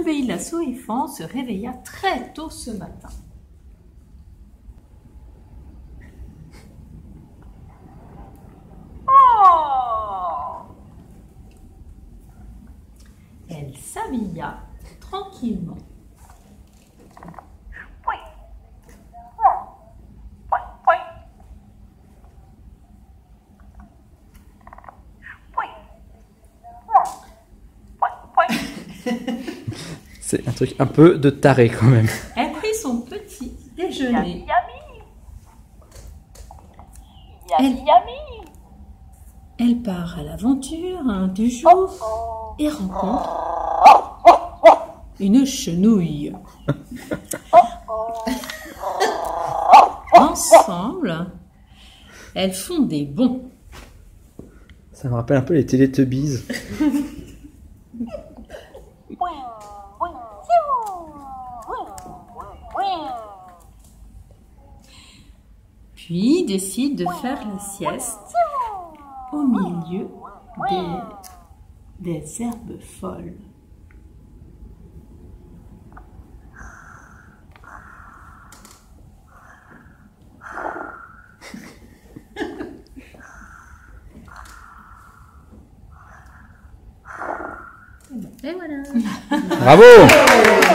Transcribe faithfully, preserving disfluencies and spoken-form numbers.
Veilla Soifan se réveilla très tôt ce matin. Elle s'habilla tranquillement. C'est un truc un peu de taré quand même. Elle prit son petit déjeuner. Elle, elle part à l'aventure hein, du jour et rencontre une chenouille. Ensemble, elles font des bonds. Ça me rappelle un peu les Teletubbies. Puis décide de faire la sieste au milieu des, des herbes folles. Et voilà. Bravo!